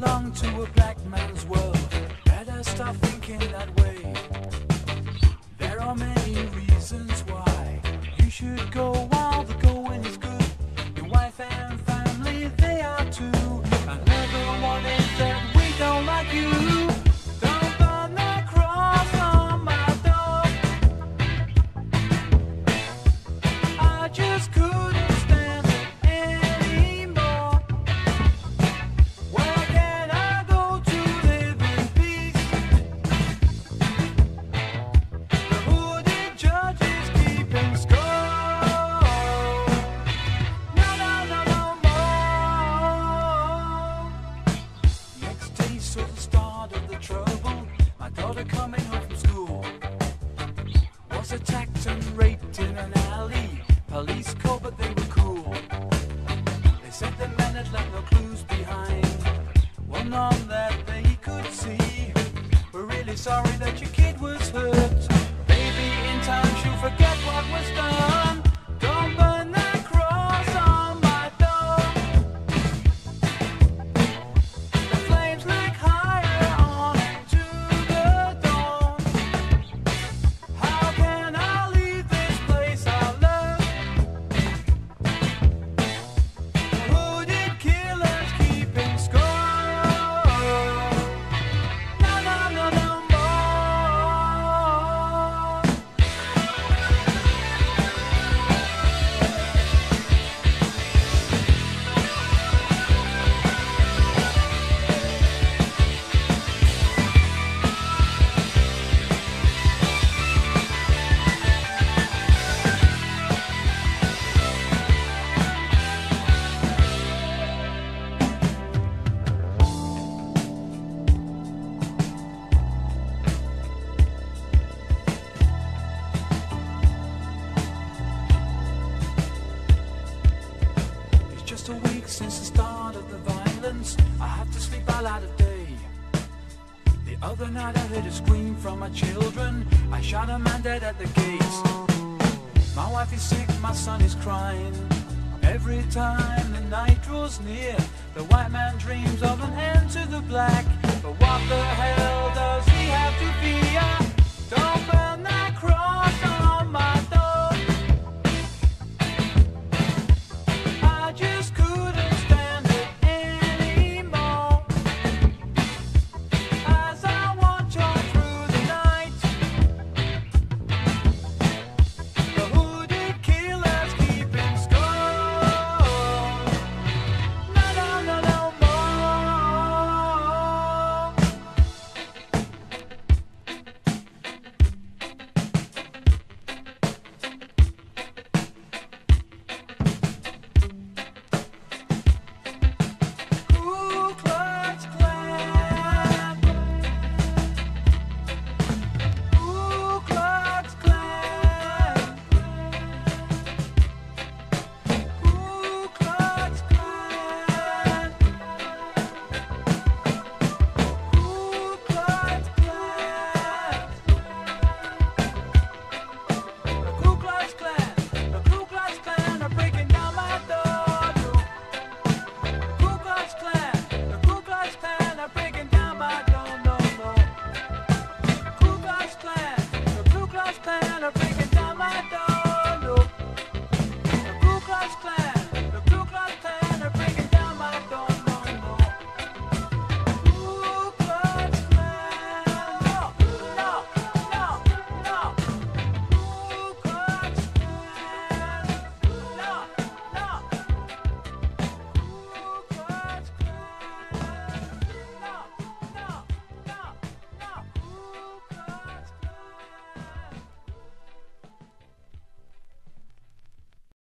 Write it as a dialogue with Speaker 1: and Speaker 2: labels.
Speaker 1: belong to a black man's world. Better stop thinking that way. There are many reasons why you should go while the going is good. Your wife and family, they are too. Another one is that we don't like you. Don't burn that cross on my door. I just couldn't stand it anymore. Where can I go to live in peace? The hooded judge is keeping score. No, no, no, no more. Next day saw the start of the trouble. My daughter coming home from school was attacked and raped in an alley. Police called, but they were cool. They said the men had left no clues behind. Well, none that they could see. We're really sorry that your kid was hurt. Baby, in time she'll forget what was done. Don't burn that cross on my door. The flames lick higher on into the dawn. How can I leave this place I love? Hooded killers keeping score. No, no, no, no more. It's just a week since the start of the violence. I have to sleep all out of day. The other night I heard a scream from my children. I shot a man dead at the gates. My wife is sick, my son is crying. Every time the night draws near, the white man dreams of an end to the black. But what the hell does he have to fear? Don't burn that cross on my door. I just couldn't stand it anymore. As I watch on through the night, the hooded killers keeping score. No, no, no, no more. Ku Klux Klan. Ku Klux Klan. Ku Klux Klan. Ku Klux Klan. The Ku Klux Klan. The Ku Klux Klan are breaking down my door. Ku Klux Klan. The Ku Klux Klan are breaking down my door. No, no. Ku Klux Klan. The Ku Klux Klan are breaking